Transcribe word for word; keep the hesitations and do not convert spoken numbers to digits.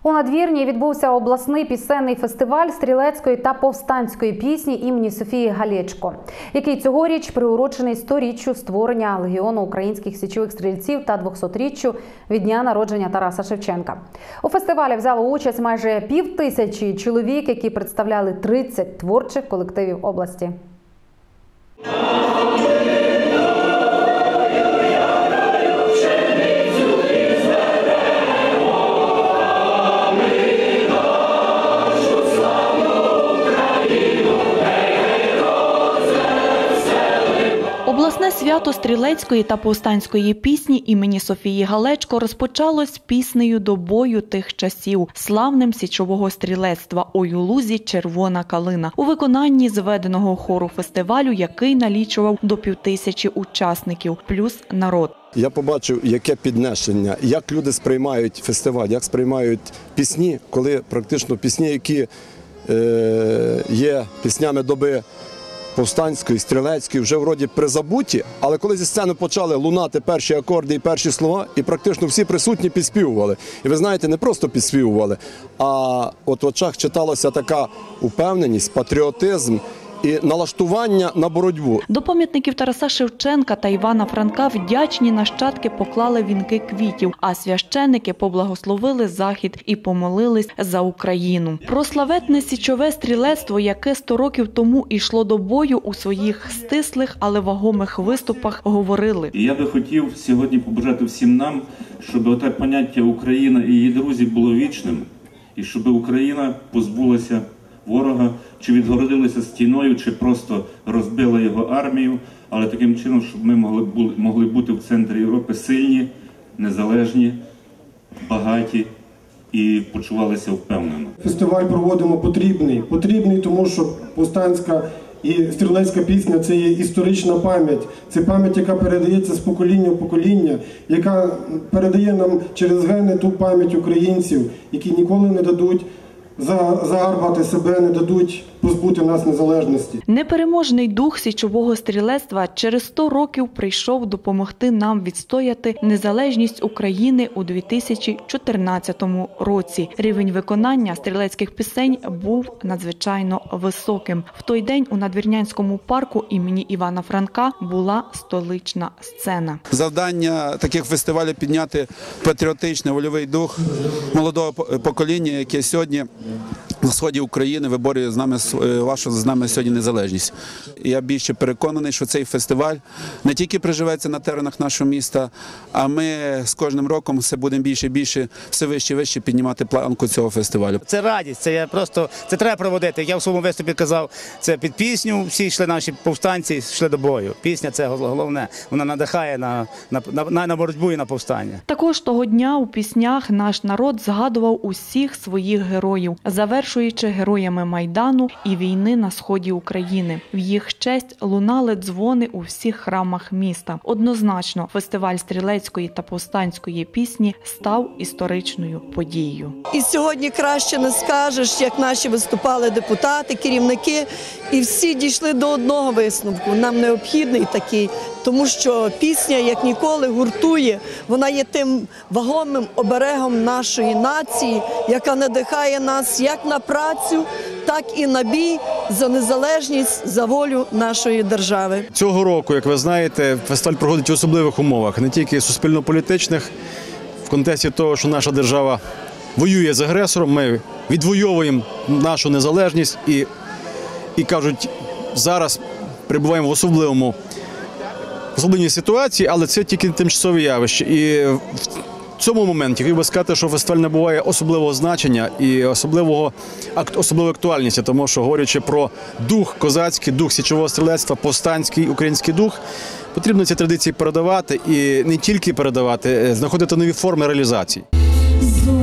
У Надвірні відбувся обласний пісенний фестиваль стрілецької та повстанської пісні імені Софії Галечко, який цьогоріч приурочений сторіччю створення Легіону українських січових стрільців та двохсотріччю від дня народження Тараса Шевченка. У фестивалі взяло участь майже півтисячі чоловік, які представляли тридцять творчих колективів області. Обласне свято стрілецької та повстанської пісні імені Софії Галечко розпочалось піснею до бою тих часів, славним січового стрілецтва «Ой у лузі червона калина» у виконанні зведеного хору фестивалю, який налічував до півтисячі учасників, плюс народ. Я побачив, яке піднесення, як люди сприймають фестиваль, як сприймають пісні, коли практично пісні, які е, є піснями доби повстанської, стрілецької, вже вроді призабуті, але коли зі сцени почали лунати перші акорди і перші слова, і практично всі присутні підспівували. І ви знаєте, не просто підспівували, а от в очах читалася така упевненість, патріотизм і налаштування на боротьбу. До пам'ятників Тараса Шевченка та Івана Франка вдячні нащадки поклали вінки квітів, а священики поблагословили захід і помолились за Україну. Про славетне січове стрілецтво, яке сто років тому йшло до бою, у своїх стислих, але вагомих виступах говорили. І я би хотів сьогодні побажати всім нам, щоб оте поняття Україна і її друзі було вічним, і щоб Україна позбулася ворога, чи відгородилися стіною, чи просто розбила його армію, але таким чином, щоб ми могли, могли бути в центрі Європи сильні, незалежні, багаті і почувалися впевнено. Фестиваль проводимо потрібний. Потрібний, тому що повстанська і стрілецька пісня – це є історична пам'ять. Це пам'ять, яка передається з покоління в покоління, яка передає нам через гени ту пам'ять українців, які ніколи не дадуть загарбати себе, не дадуть позбути нас незалежності. Непереможний дух січового стрілецтва через сто років прийшов допомогти нам відстояти незалежність України у дві тисячі чотирнадцятому році. Рівень виконання стрілецьких пісень був надзвичайно високим. В той день у Надвірнянському парку імені Івана Франка була столична сцена. Завдання таких фестивалів – підняти патріотичний, вольовий дух молодого покоління, яке сьогодні на сході України виборює з нами вашу з нами сьогодні незалежність. Я більше переконаний, що цей фестиваль не тільки приживеться на теренах нашого міста, а ми з кожним роком все будемо більше і більше, все вище і вище піднімати планку цього фестивалю. Це радість, це я просто це треба проводити. Я в своєму виступі казав, це під пісню. Всі йшли наші повстанці, йшли до бою. Пісня це головне. Вона надихає на на, на, на боротьбу і на повстання. Також того дня у піснях наш народ згадував усіх своїх героїв, завершуючи героями Майдану і війни на сході України. В їх честь лунали дзвони у всіх храмах міста. Однозначно, фестиваль стрілецької та повстанської пісні став історичною подією. І сьогодні краще не скажеш, як наші виступали депутати, керівники, і всі дійшли до одного висновку. Нам необхідний такий, тому що пісня, як ніколи, гуртує. Вона є тим вагомим оберегом нашої нації, яка надихає нас як на працю, так і на бій за незалежність, за волю нашої держави. Цього року, як ви знаєте, фестиваль проходить в особливих умовах, не тільки суспільно-політичних, в контексті того, що наша держава воює з агресором, ми відвоюємо нашу незалежність і, і кажуть, зараз перебуваємо в особливому в особливій ситуації, але це тільки тимчасове явище. І в цьому моменті хотів би сказати, що фестиваль набуває особливого значення і особливого, особливої актуальності, тому що, говорячи про дух козацький, дух січового стрілецтва, повстанський український дух, потрібно ці традиції передавати і не тільки передавати, знаходити нові форми реалізації.